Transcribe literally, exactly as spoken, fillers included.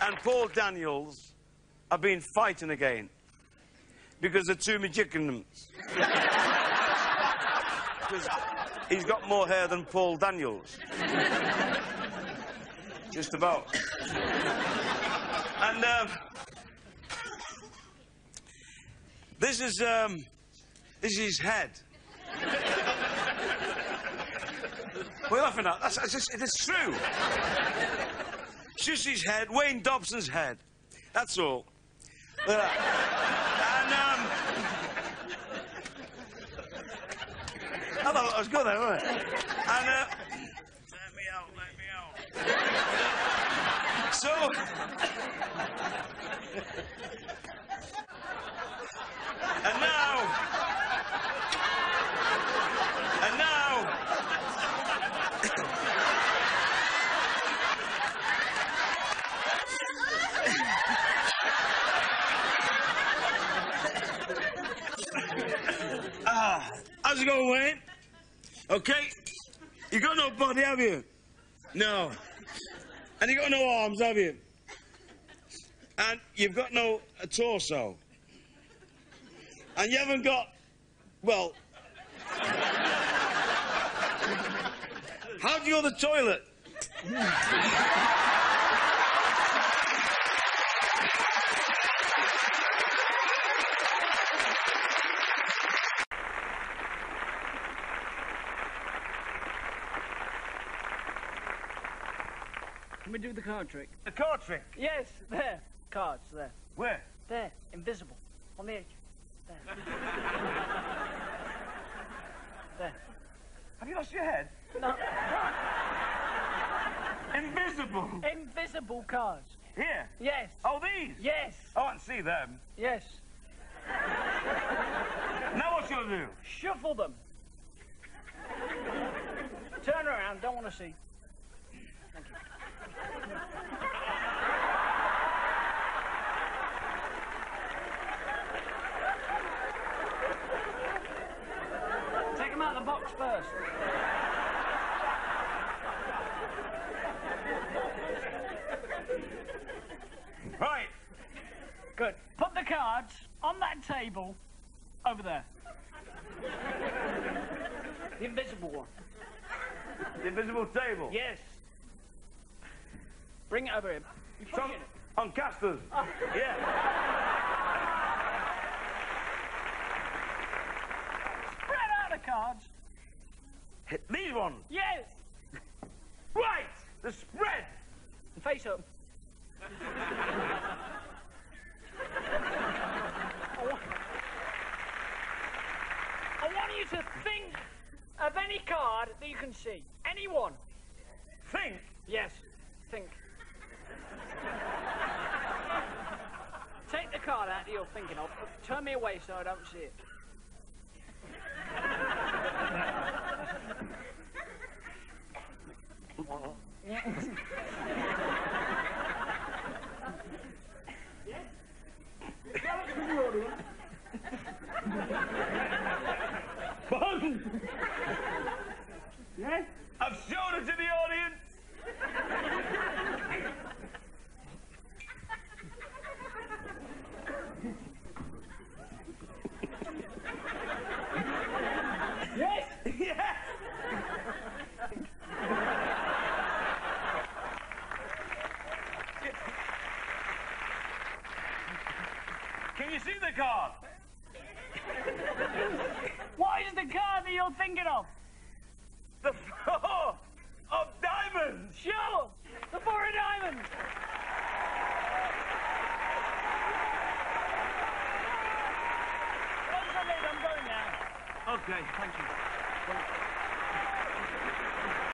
and Paul Daniels have been fighting again because they're two magicians. Because he's got more hair than Paul Daniels. Just about. And um, this is um, this is his head. What are you laughing at? That's, that's just, it is true. It's just his head, Wayne Dobson's head. That's all. Uh, and, um... I thought that was good, though, wasn't it? And, uh... Let me out, let me out. So... and now... And now... Ah, how's it going, Wayne? Okay? You got no body, have you? No. And you got no arms, have you? And you've got no uh, torso. And you haven't got, well... How do you go to the toilet? Can we do the card trick? The card trick? Yes, there. Cards, there. Where? There, invisible. On the edge. There. There. Have you lost your head? No. Invisible? Invisible cards. Here? Yes. Oh, these? Yes. I want to see them. Yes. Now what shall I do? Shuffle them. Turn around, don't want to see. Thank you. Take them out of the box first. Right. Good. Put the cards on that table over there. The invisible one. The invisible table? Yes. Bring it over here. You push Some, it. on casters? Oh. Yeah. Spread out the cards. Hit these ones? Yes. Right! The spread! And face up. I want, I want you to think of any card that you can see. Any one. Think? Yes. Think. Take the card out that you're thinking of. Turn me away so I don't see it. Fun! Yes? I've shown it to the audience! Yes! Yeah! Can you see the card? What is the card that you're thinking of? The four of diamonds! Sure! The four of diamonds! Once I leave, I'm going now. Okay, thank you.